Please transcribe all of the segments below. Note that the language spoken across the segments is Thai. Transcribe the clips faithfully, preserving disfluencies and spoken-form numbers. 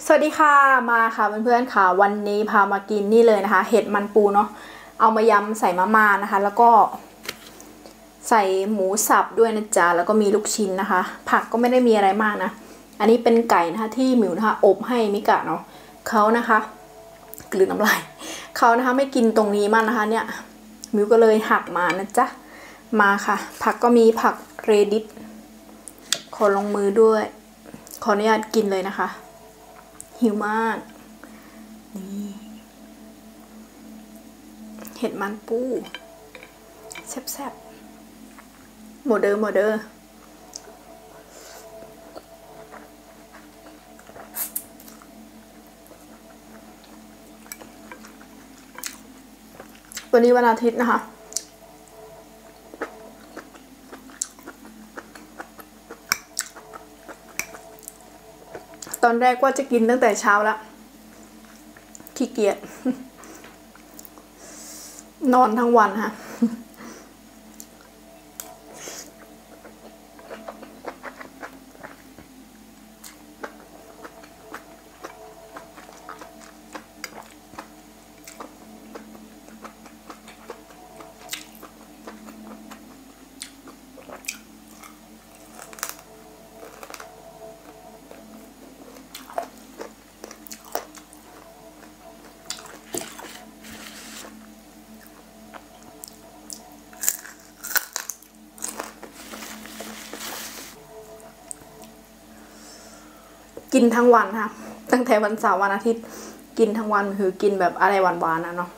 สวัสดีค่ะมาค่ะเพื่อนๆค่ะวันนี้พามากินนี่เลยนะคะเห็ดมันปูเนาะเอามายำใส่มะม่านะคะแล้วก็ใส่หมูสับด้วยนะจ๊ะแล้วก็มีลูกชิ้นนะคะผักก็ไม่ได้มีอะไรมากนะอันนี้เป็นไก่นะคะที่หมิวนะคะอบให้มิกะเนาะเขานะคะกลืนน้ำลายเขานะคะไม่กินตรงนี้มากนะคะเนี่ยมิวก็เลยหักมานะจ๊ะมาค่ะผักก็มีผักเรดิสขอลงมือด้วยขออนุญาตกินเลยนะคะหิวมากนี่เห็ดมันปูแซ่บๆโมเดอร์โมเดอร์วันนี้วันอาทิตย์นะคะตอนแรกว่าจะกินตั้งแต่เช้าแล้วขี้เกียจนอนทั้งวันค่ะกินทั้งวันค่ะตั้งแต่วันเสาร์วันอาทิตย์กินทั้งวันคือกินแบบอะไรหวานๆนะเนาะ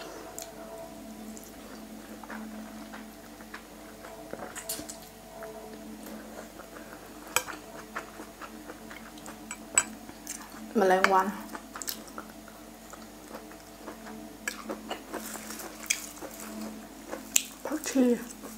แมลงวันผักชี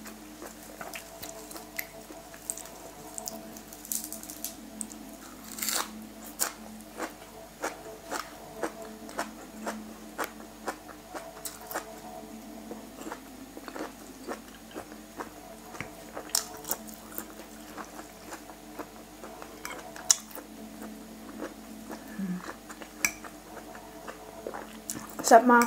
แซ่บมาก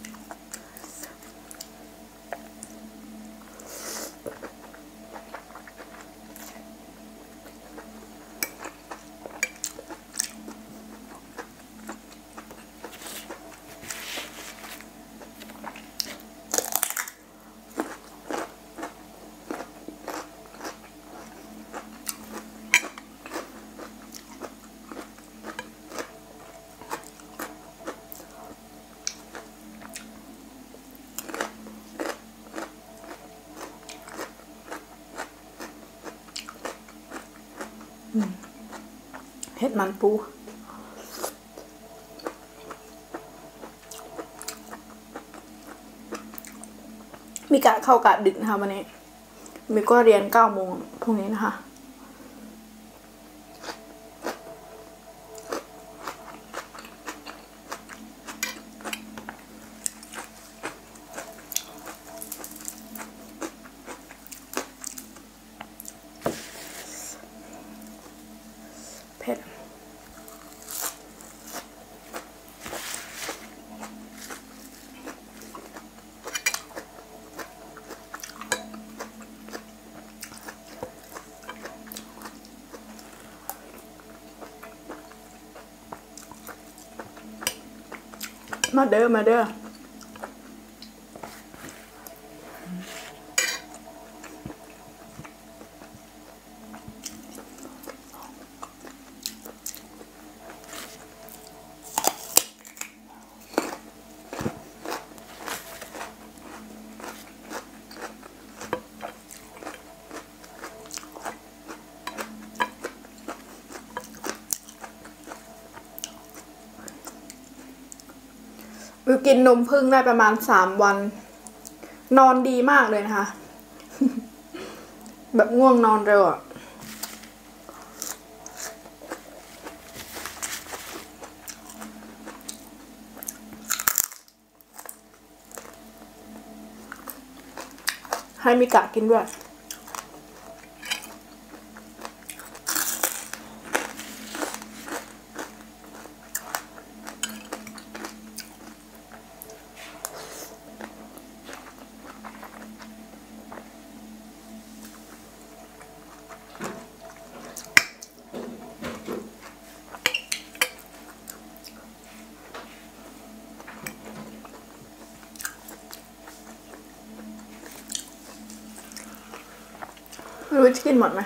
เห็ดมันปูมีกะเข้ากะดึกนะคะวันนี้มีก็เรียนเก้าโมงพรุ่งนี้นะคะเผ็ดมาเด้อมาเด้อวิวกินนมผึ้งได้ประมาณสามวันนอนดีมากเลยนะคะ แบบง่วงนอนเร็วอ่ะให้มิกะกินด้วยจะกินหมดไหม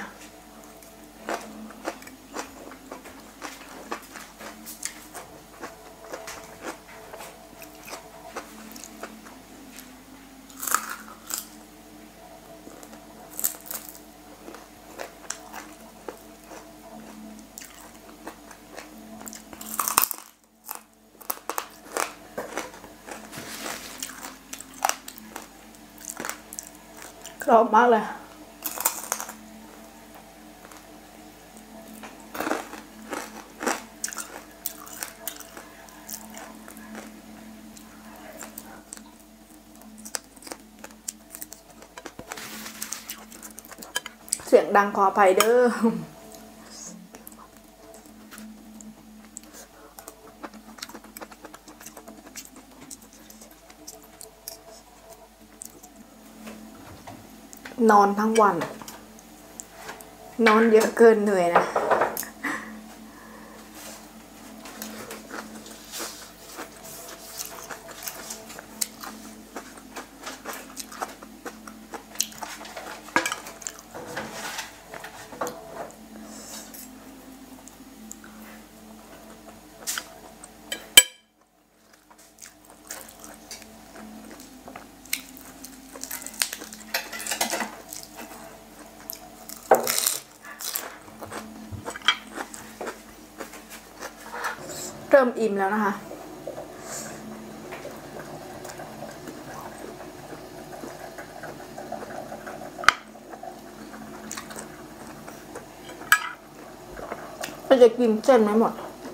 กรอบมากเลยเสียงดังขออภัยเด้อนอนทั้งวันนอนเยอะเกินเหนื่อยนะเริ่มอิ่มแล้วนะคะเราจะกินเส้นไม่หมด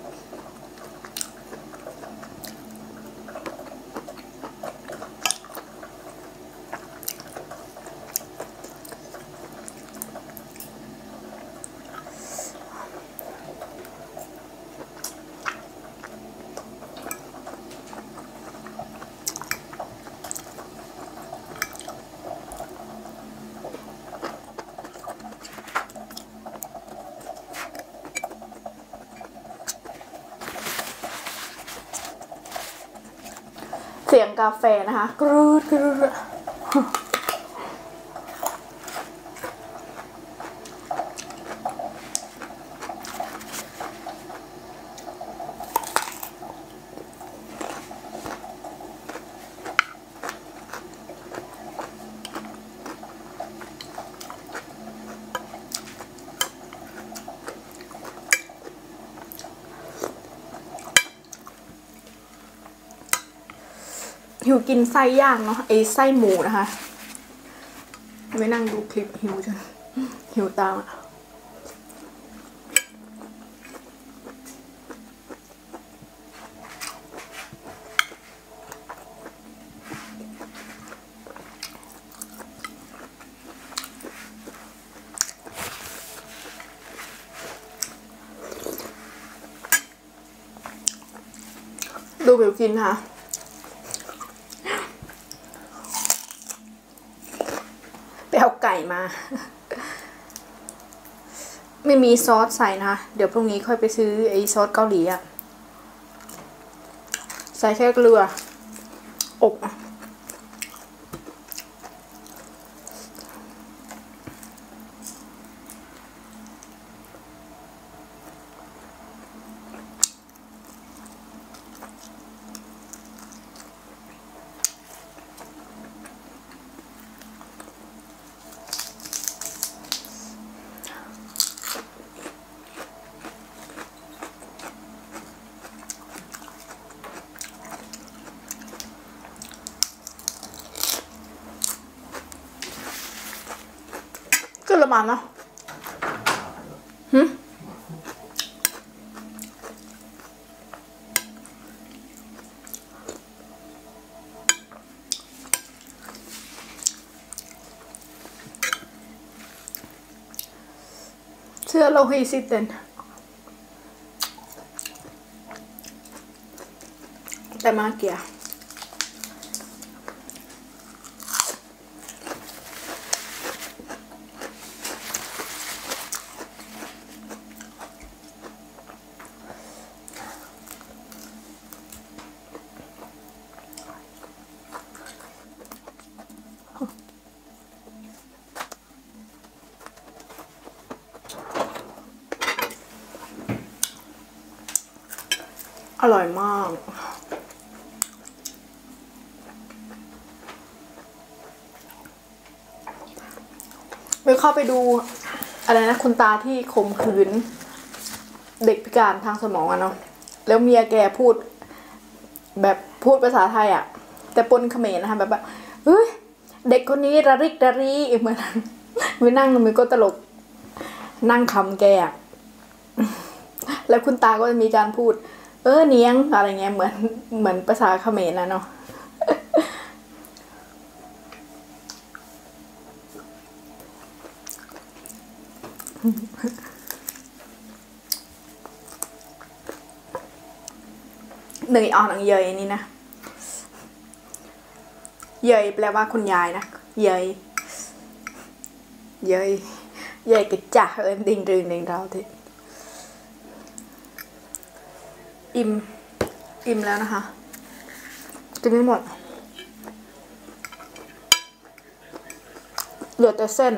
เสียงกาแฟนะคะกรูดกรูดหิวกินไส้ย่างเนาะไอไส้หมูนะคะไม่นั่งดูคลิปหิวจนหิวตามอะดูหิวกินค่ะเอาไก่มาไม่มีซอสใส่นะคะเดี๋ยวพรุ่งนี้ค่อยไปซื้อไอ้ซอสเกาหลีอะใส่แค่เกลืออบก็ละมันเนาะหึเชื่อเราให้สิเต็นแต่มาเกียอร่อยมากไปเข้าไปดูอะไรนะคุณตาที่ข่มขืนเด็กพิการทางสมองอะเนาะแล้วเมียแกพูดแบบพูดภาษาไทยอะแต่ปนเขมรนะคะแบบแบบเฮ้ยเด็กคนนี้ระริกระรีเหมือนไปนั่งมันก็ตลกนั่งคำแกอะแล้วคุณตาก็จะมีการพูดเออเนียงอะไรเงี้ยเหมือนเหมือนภาษาเขมรนะเนาะหนึ่งอ่อนหนังเยยนี่นะเยยแปลว่าคุณยายนะเยยเยยเยยกระจ่าเอินดิงดึงดิงเราทีอิ่มอิ่มแล้วนะคะกินไม่หมดเหลือแต่เส้น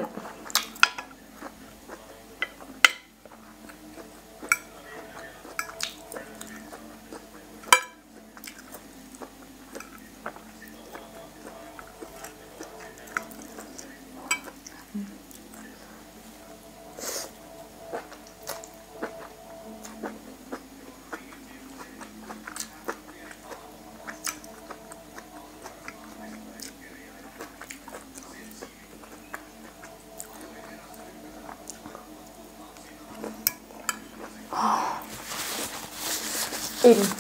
อิ่ม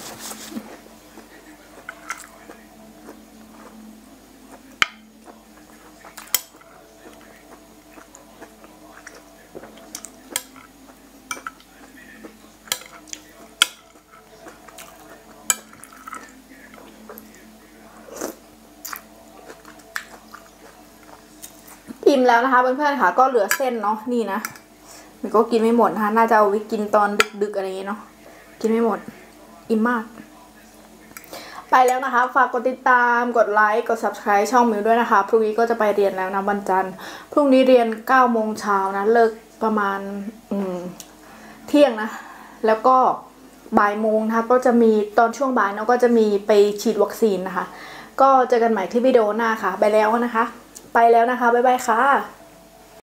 อิ่มแล้วนะคะเพื่อนๆค่ะก็เหลือเส้นเนาะนี่นะมันก็กินไม่หมดนะคะน่าจะเอาไว้กินตอนดึกๆอะไรอย่างเงี้ยเนาะกินไม่หมดอิ่มมากไปแล้วนะคะฝากกดติดตามกดไลค์กด ซับสไครบ์ ช่องมิวด้วยนะคะพรุ่งนี้ก็จะไปเรียนแล้วนะวันจันทร์พรุ่งนี้เรียนเก้าโมงเช้านะเลิกประมาณอืมเที่ยงนะแล้วก็บ่ายโมงนะคะก็จะมีตอนช่วงบ่ายเนาะก็จะมีไปฉีดวัคซีนนะคะก็เจอกันใหม่ที่วิดีโอหน้าค่ะไปแล้วนะคะไปแล้วนะคะบ๊ายบายค่ะ